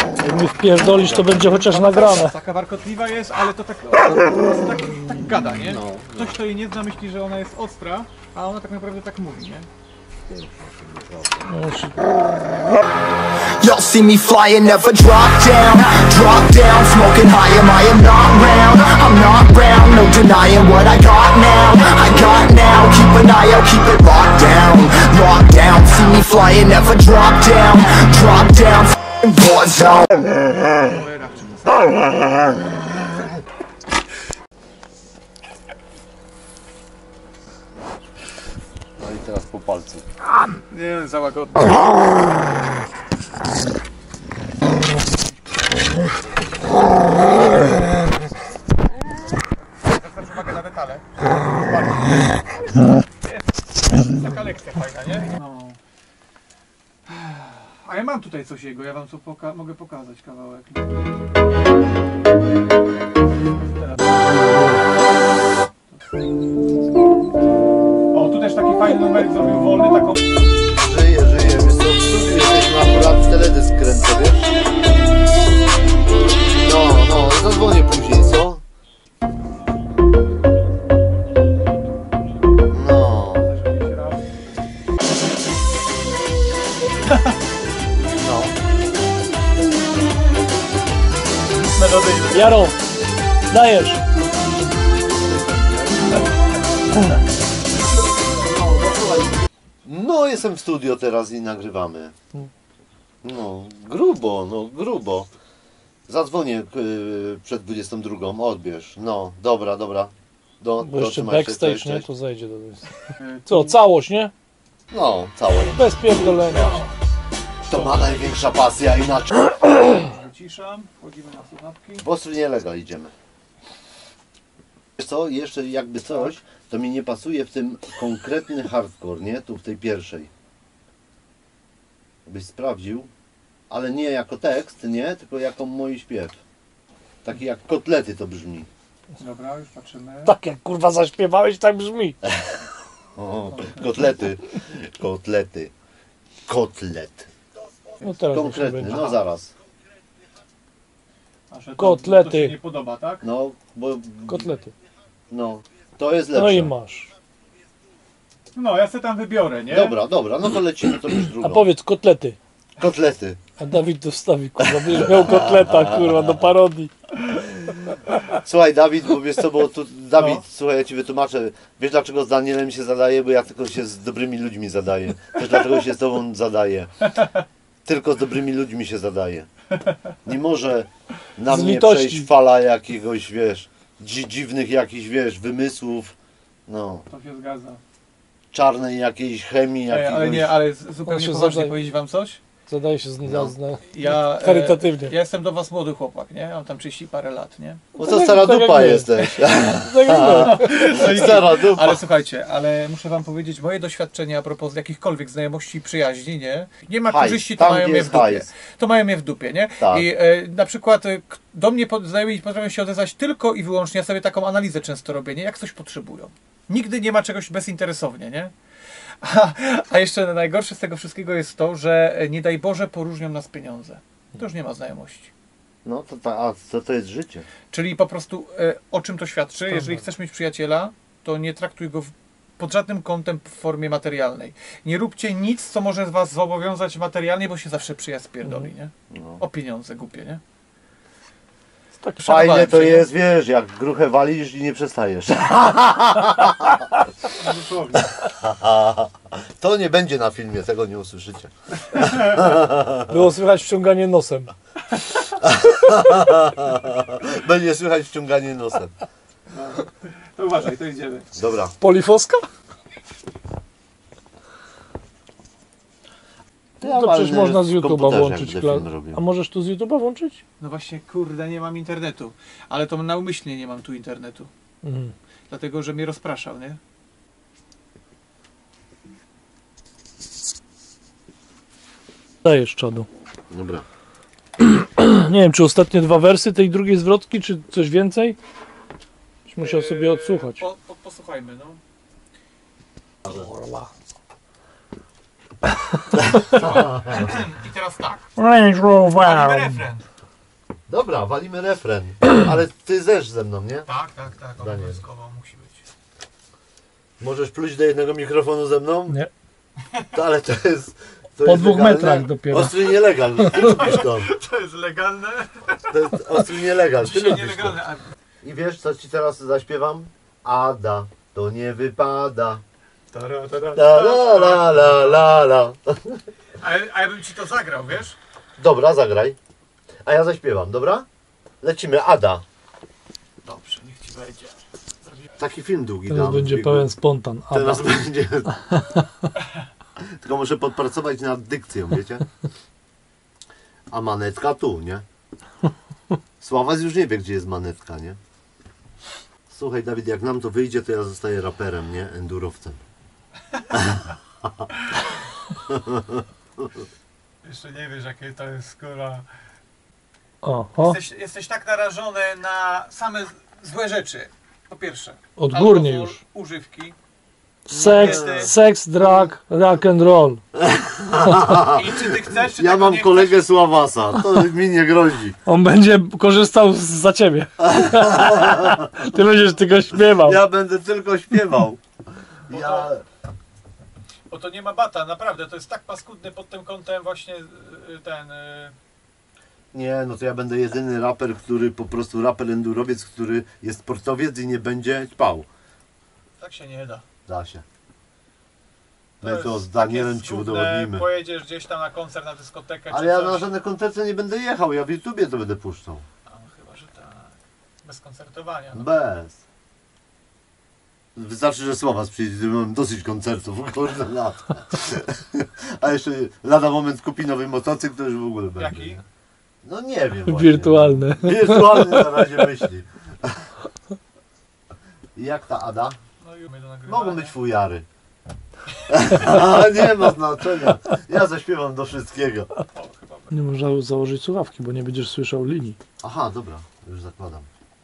Jak mi wpierdolisz, to będzie chociaż nagrane. Taka warkotliwa jest, ale to tak gada, nie? Ktoś, kto jej nie zna, myśli, że ona jest ostra, a ona tak naprawdę tak mówi, nie? Y'all see me flying, never drop down, smoking high, I am not round, I'm not round, no denying what I got now, keep an eye out, keep it locked down, see me flying, never drop down, war zone. No i teraz po palcu. Nie, za łagodnie. Zwracam uwagę na detale. Taka lekcja fajna, nie? No. A ja mam tutaj coś jego, ja wam mogę pokazać kawałek. O, tu też taki fajny numerek zrobił wolny, taką... Żyję, wiesz co, w studiu jesteśmy akurat w teledysk kręcę, wiesz? No, zadzwonię później, co? No. No. Jaro, dajesz. No, jestem w studio teraz i nagrywamy. No, grubo. Zadzwonię przed 22, odbierz. No, dobra. Bo jeszcze backstage, nie? To zejdzie do tego. Co, całość, nie? No, całość. Bez pierdolenia. To ma największa pasja, inaczej. Wyciszam, wchodzimy na słuchawki. Po stronie Lega idziemy. Wiesz co, jeszcze jakby coś, to mi nie pasuje w tym konkretny hardcore, nie? Tu w tej pierwszej. Byś sprawdził, ale nie jako tekst, nie? Tylko jako mój śpiew. Taki jak kotlety to brzmi. Dobra, już patrzymy. Tak jak kurwa zaśpiewałeś, tak brzmi. O, kotlety. Kotlet. No teraz Konkretny, będzie. no zaraz. A że to, Kotlety. To się nie podoba, tak? No, bo... Kotlety. No, to jest lepsze. No i masz. No, ja se tam wybiorę, nie? Dobra, no to lecimy, to już drugą. A powiedz kotlety. Kotlety. A Dawid to wstawi, kurwa, będziesz miał kotleta, kurwa, do parodii. Słuchaj Dawid, bo wiesz co, bo tu Dawid, słuchaj, ja ci wytłumaczę. Wiesz dlaczego z Danielem się zadaje? Bo ja tylko się z dobrymi ludźmi zadaję. Wiesz dlaczego się z tobą zadaję? Tylko z dobrymi ludźmi się zadaje. Nie może na Z mnie litości. przejść fala jakiegoś, wiesz, dziwnych jakichś, wiesz, wymysłów. No, To się zgadza. czarnej jakiejś chemii, jakiegoś... Ale nie, ale On zupełnie się poważnie zadaje. powiedzieć wam coś? Zadaje się Ja, charytatywnie. Ja jestem do was młody chłopak, nie? Ja mam tam 30 parę lat, nie? Bo to stara tak jak dupa my. jesteś. Tak jak Stara dupa. Ale słuchajcie, ale muszę wam powiedzieć, moje doświadczenia a propos jakichkolwiek znajomości i przyjaźni, nie? Nie ma Hajs, korzyści, to tam, mają gdzie mnie w jest dupie. hajs. To mają mnie w dupie, nie? Tak. I na przykład do mnie znajomi potrafią się odezwać tylko i wyłącznie, ja sobie taką analizę często robię, nie? Jak coś potrzebują. Nigdy nie ma czegoś bezinteresownie, nie? A jeszcze najgorsze z tego wszystkiego jest to, że nie daj Boże poróżnią nas pieniądze. To już nie ma znajomości. No to, to jest życie. Czyli po prostu o czym to świadczy? Jeżeli chcesz mieć przyjaciela, to nie traktuj go pod żadnym kątem w formie materialnej. Nie róbcie nic, co może was zobowiązać materialnie, bo się zawsze przyjaźń pierdoli, nie? No. O pieniądze głupie, nie? Tak Fajnie to się, nie? jest, wiesz, jak gruchę walisz i nie przestajesz. To nie będzie na filmie, tego nie usłyszycie. Było słychać wciąganie nosem. Będzie słychać wciąganie nosem. To uważaj, to idziemy. Dobra. Polifoska? Ja To przecież walnę można z w YouTube'a komputerze, włączyć. jak będę film robił. A możesz tu z YouTube'a włączyć? No właśnie, kurde, nie mam internetu. Ale to naumyślnie nie mam tu internetu. Mhm. Dlatego, że mnie rozpraszał, nie? Dajesz czadu. Dobra. Nie wiem, czy ostatnie dwa wersy tej drugiej zwrotki, czy coś więcej? Byś musiał sobie odsłuchać. Posłuchajmy, no. Kurwa. I teraz tak. Range Rover. Walimy refren. Dobra, walimy refren. Ale ty zesz ze mną, nie? Tak, Daniel. obowiązkowo musi być. Możesz pluć do jednego mikrofonu ze mną? Nie. Ale to jest... To Po jest 2 legalne? metrach dopiero. Ostry nielegal. Ty lubisz to. To jest legalne? To jest ostry nielegal. Ty Oczywiście lubisz to. nielegalne. I wiesz, co ci teraz zaśpiewam? Ada, to nie wypada. La la la la la la. A ja bym ci to zagrał, wiesz? Dobra, zagraj. A ja zaśpiewam, dobra? Lecimy, Ada. Dobrze, niech ci wejdzie. Taki film długi Teraz dam. będzie pełen spontan. Teraz będzie. Tylko muszę podpracować nad dykcją, wiecie? A manetka tu, nie? Sławas już nie wie, gdzie jest manetka, nie? Słuchaj, Dawid, jak nam to wyjdzie, to ja zostaję raperem, nie? Endurowcem. Jeszcze nie wiesz, jakie to jest skóra. Oho, Jesteś tak narażony na same złe rzeczy. Po pierwsze, odgórnie alkohol, już. używki. Seks, drag, rock and roll. I czy ty chcesz, czy Ja tego mam nie kolegę Sławasa, to mi nie grozi. On będzie korzystał za ciebie. Ty będziesz tylko śpiewał. Ja będę tylko śpiewał. Ja... Bo to nie ma bata, naprawdę. To jest tak paskudny pod tym kątem właśnie ten... Nie, no to ja będę jedyny raper, który po prostu raper endurowiec, który jest sportowiec i nie będzie ćpał. Tak się nie da. Da się. My to jest z Danielem takie ci zgubne. udowodnimy. Pojedziesz gdzieś tam na koncert, na dyskotekę Ale czy ja coś. na żadne koncerty nie będę jechał, ja w YouTubie to będę puszczał. A, no chyba, że tak. Bez koncertowania. No. Bez. Wystarczy, że Sławas przyjdzie, mam dosyć koncertów, kurde lat. A jeszcze lada moment kupi nowy motocykl, to już w ogóle będzie. Jaki? No nie wiem właśnie. Wirtualne. Wirtualny na razie myśli. I jak ta Ada? No i my do nagrywania. Mogą być fujary. Nie ma znaczenia. Ja zaśpiewam do wszystkiego. O, chyba Nie można założyć słuchawki, bo nie będziesz słyszał linii. Aha, dobra, już zakładam.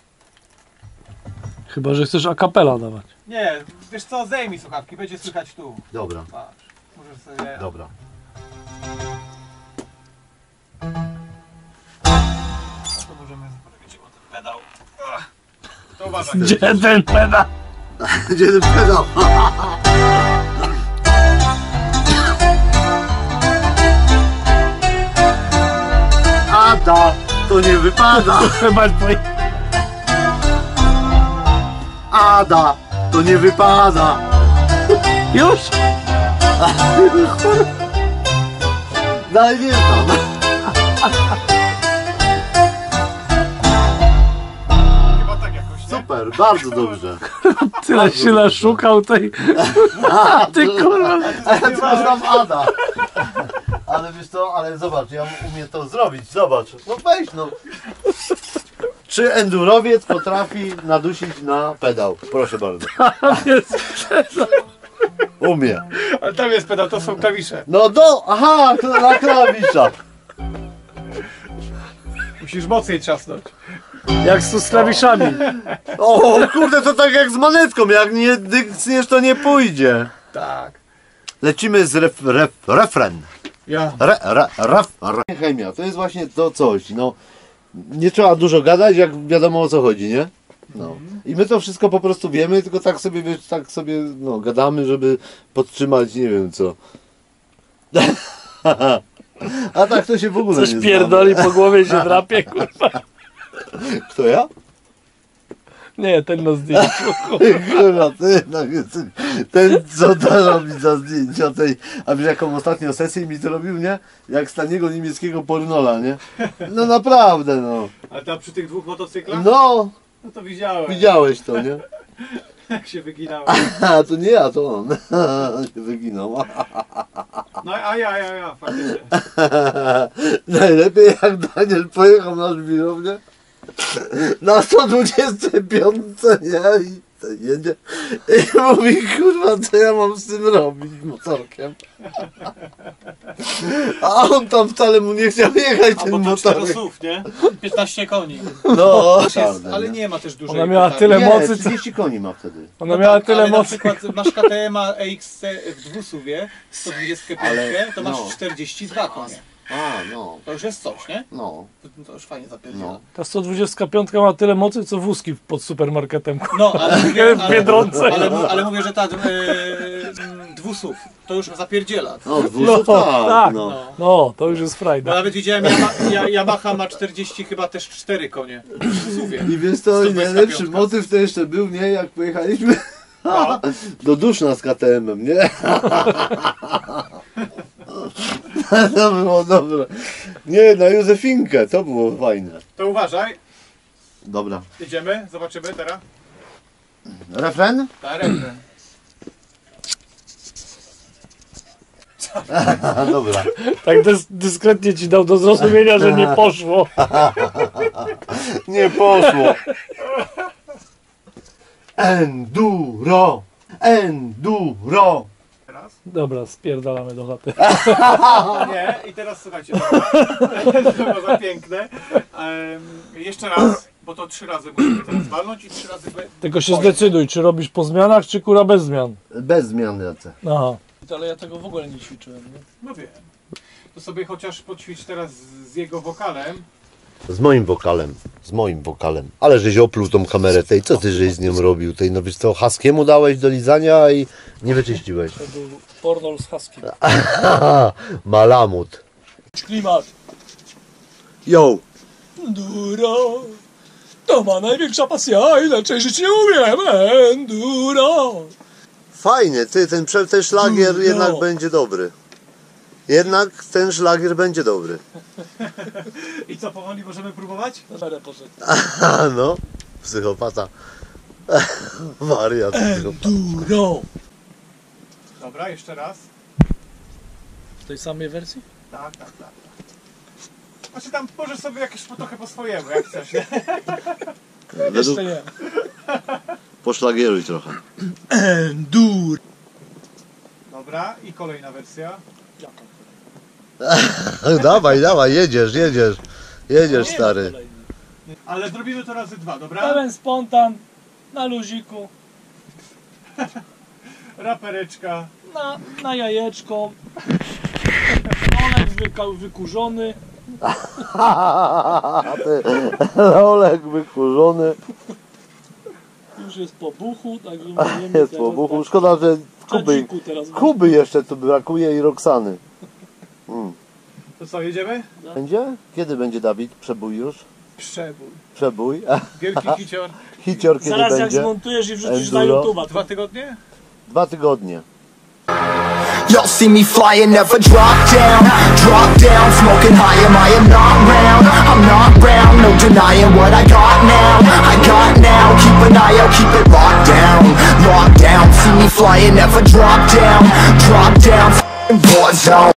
Chyba że chcesz a cappella dawać. Nie, wiesz co, zdejmij słuchawki, będzie słychać tu. Dobra, Patrz, możesz sobie... dobra. To możemy zrobić ten pedał. To uważaj. Gdzie ten pedał? Gdzie ten pedał? Ada, to nie wypada. Chyba twój. Ada, to nie wypada. Już? Daj nie znam. Chyba tak jakoś, nie? Super, bardzo dobrze. Tyle się naszukał tej... Ty kurwa... A ja tylko znam Ada. Ale wiesz co, ale zobacz, ja umiem to zrobić, zobacz. No weź no. Czy endurowiec potrafi nadusić na pedał? Proszę bardzo. Umie. Ale tam jest pedał, to są klawisze. No aha, na klawiszach. Musisz mocniej trzasnąć. Jak z klawiszami. O kurde, to tak jak z manetką, jak nie dykcniesz, to nie pójdzie. Tak. Lecimy z refren. Ja. Chemia, to jest właśnie to coś, no. Nie trzeba dużo gadać, jak wiadomo o co chodzi, nie? No. I my to wszystko po prostu wiemy, tylko tak sobie, wiesz, tak sobie, no, gadamy, żeby podtrzymać, nie wiem co. A tak to się w ogóle Coś nie pierdoli po głowie się drapie, kurwa. znamy. Kto ja? Nie, ten na zdjęciu. Kurwa, ty jednak jesteś ten, co to robi za zdjęcia tej... A wiesz jaką ostatnią sesję mi to robił, nie? Jak z taniego niemieckiego pornola, nie? No naprawdę, no. Ale tam przy tych dwóch motocyklach? No, No to widziałem. widziałeś to, nie? Jak się wyginałem. A, to nie ja, to on. On się wyginął. No a ja, faktycznie. Najlepiej jak Daniel pojechał na żwirownię na 125, nie? I jedzie i mówi, kurwa, co ja mam z tym robić motorkiem. A on tam wcale mu nie chciał jechać A tym bo to 4 motorkiem. SUV, nie? 15 koni. No, Jest, czarny, ale nie? nie ma też dużej Ona miała petardy. tyle Nie, mocy, co... 30 koni ma wtedy. Ona miała tyle ale na mocy. przykład masz KTM EXC w dwusuwie, 125, Ale, to masz no. 42 konie. A, no, To już jest coś, nie? no, To już fajnie zapierdziela. no. Ta 125 ma tyle mocy, co wózki pod supermarketem. No, ale mówię, W Biedronce. ale mówię, że ta dwusuw to już zapierdziela. No, No, 200 tak. tak, no. No. No, to już jest Bo frajda. nawet widziałem, Yamaha ma 40, chyba też 4 konie. W suwie. I wiesz co, 125. najlepszy motyw to jeszcze był, nie, jak pojechaliśmy No. do Duszna z KTM-em, nie? To było dobre. Nie, na Józefinkę, to było fajne. To uważaj, Dobra. jedziemy, zobaczymy teraz. Refren? Refren. Dobra. Tak dyskretnie ci dał do zrozumienia, że nie poszło. Nie poszło. Enduro! Enduro! Teraz? Dobra, spierdalamy do chaty. Nie, i teraz słuchajcie, dobra. To było za piękne. Jeszcze raz, bo to 3 razy musimy teraz walnąć i 3 razy... Tylko się zdecyduj, czy robisz po zmianach, czy kura bez zmian. Bez zmian lecę. Aha. Ale ja tego w ogóle nie ćwiczyłem, nie? No wiem. To sobie chociaż poćwicz teraz z jego wokalem. Z moim wokalem. Z moim wokalem. Ale żeś opluł tą kamerę tej. Co ty żeś z nią robił? Tej, no wiesz co, Haskiemu dałeś do lizania i nie wyczyściłeś. To był pornol z huskiem. Malamut. Klimat. Yo! Enduro. To ma największa pasja, inaczej żyć nie umiem. Enduro. Fajnie, ty, ten szlagier jednak będzie dobry. Jednak ten szlagier będzie dobry. I co, powoli możemy próbować? A no, psychopata. Wariat. Psychopata. Enduro. Dobra, jeszcze raz. W tej samej wersji? Tak. Znaczy tam możesz sobie jakieś trochę po swojemu, jak chcesz, nie? Według... nie. Poszlagieruj trochę. Enduro. Dobra, i kolejna wersja. Dawaj, jedziesz. Jedziesz, stary. Ale zrobimy to razy 2, dobra? Pełen spontan, na luziku, Rapereczka. na jajeczko. Olek wykurzony. Olek wykurzony. Już jest po buchu, także możemy Jest teraz po buchu. tak Szkoda, że na dziku teraz Kuby jeszcze tu brakuje i Roxany. To co, jedziemy? Będzie? Kiedy będzie, Dawid? Przebój już? Przebój. Przebój. Wielki kicior. Hicior kiedy Zaraz jak będzie? zmontujesz i wrzucisz na Enduro. YouTube'a. 2 tygodnie? 2 tygodnie. Y'all see me flying, never drop down, smoking high, I am not round, I'm not round, no denying what I got now, keep an eye out, keep it locked down, see me flying, never drop down, war zone.